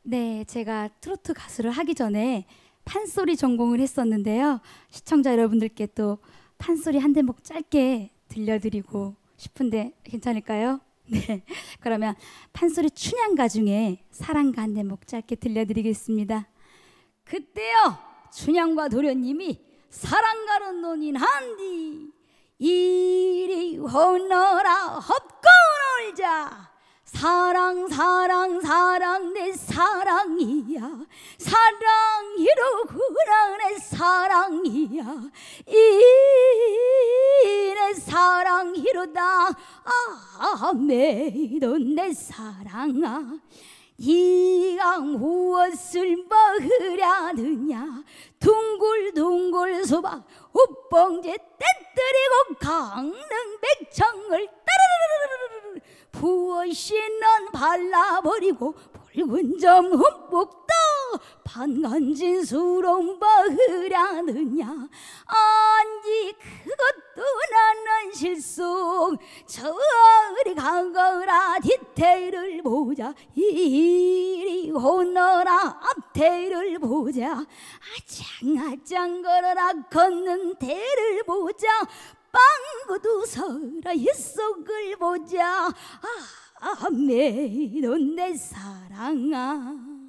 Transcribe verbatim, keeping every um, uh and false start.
네, 제가 트로트 가수를 하기 전에 판소리 전공을 했었는데요. 시청자 여러분들께 또 판소리 한 대목 짧게 들려드리고 싶은데 괜찮을까요? 네, 그러면 판소리 춘향가 중에 사랑가 한 대목 짧게 들려드리겠습니다. 그때요 춘향과 도련님이 사랑가는 논인한디 이리 오너라 헛고 놀자. 사랑 사랑 사랑 내 사랑이야. 사랑이로구나 내 사랑이야. 이 내 사랑이로다. 아 매도 내 사랑아. 네가 무엇을 먹으려느냐. 둥글둥글 수박 우뻥제 떼뜨리고 강릉 백청을 따르르르르르 부어씨는 발라버리고 붉은 점 흠뻑 떠 반간진 수로 먹으려느냐. 아니 그것도 나는 실속. 저리 가거라 뒤태를 보자. 이리 오너라 앞태를 보자. 아짱아짱 걸어라 걷는 태를 보자. 빵구두 서라 윗속을 보자. 아, 매도 내 사랑아.